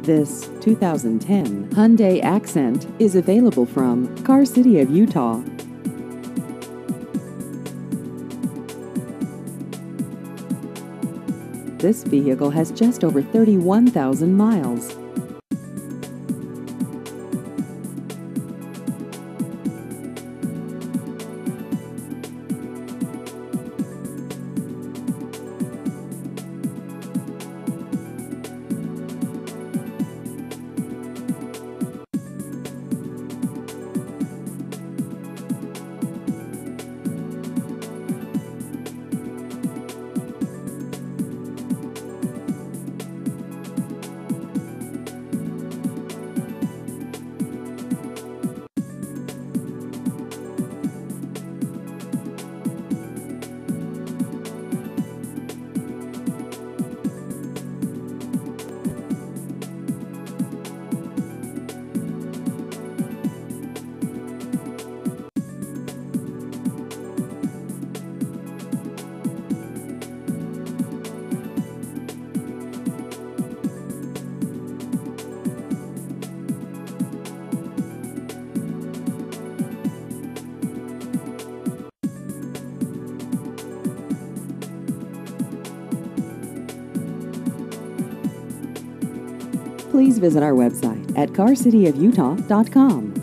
This 2010 Hyundai Accent is available from Car City of Utah. This vehicle has just over 31,000 miles. Please visit our website at carcityofutah.com.